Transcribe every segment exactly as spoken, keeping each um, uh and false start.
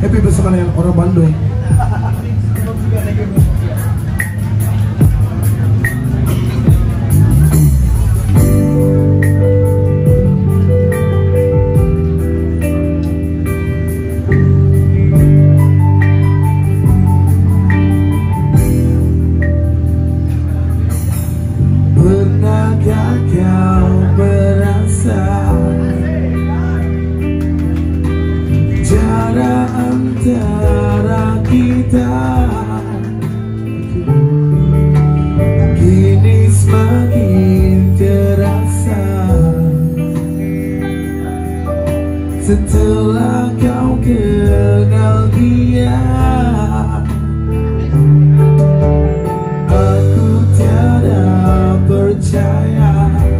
happy bersama dengan orang Bandung. Pernahkah kau merasa jarak antara kita kini semakin terasa setelah kau kenal dia? Aku tiada percaya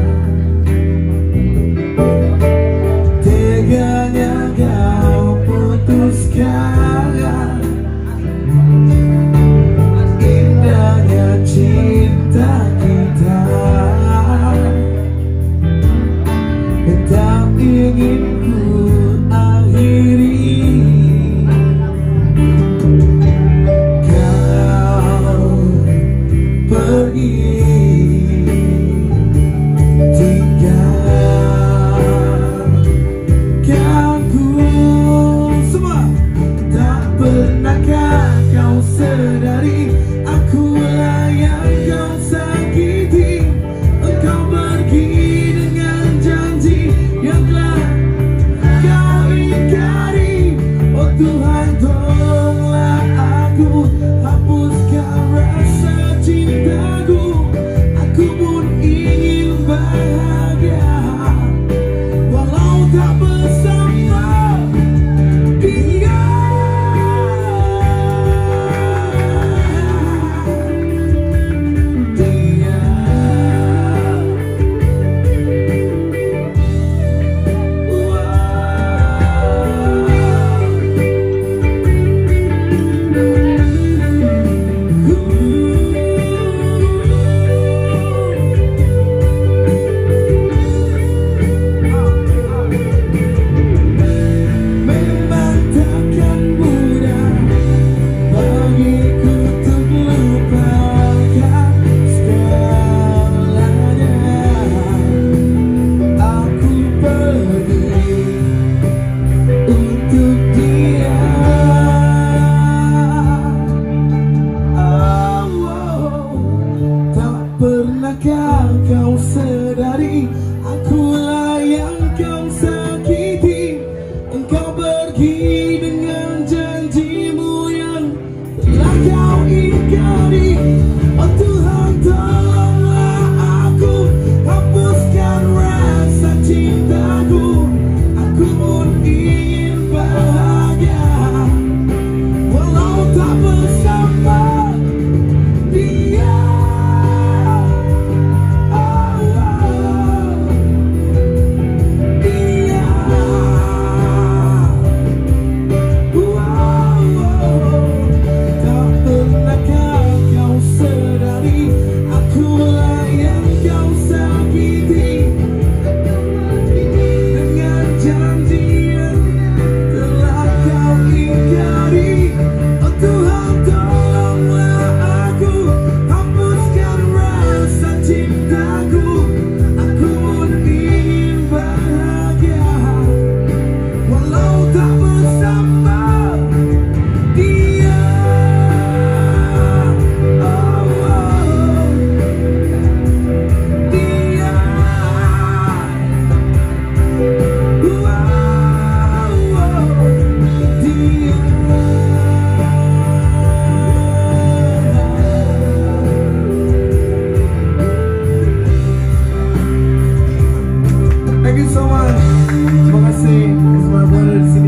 teganya kau putuskan indahnya cinta kita, tak ingin ku akhiri. Kau pergi Tuhan, tolonglah aku, hapuskan rasa cintaku. Aku pun ingin bahagia, walau tak bersama dia. Dia pernahkah kau sadari, akulah yang kau sakiti. Engkau pergi dengan janjimu yang telah kau ingkari. Oh Tuhan, tolonglah aku, hapuskan rasa cintaku. Aku pun ingin bahagia, walau tak bersama dia. Thank you so much. Terima kasih semua brother.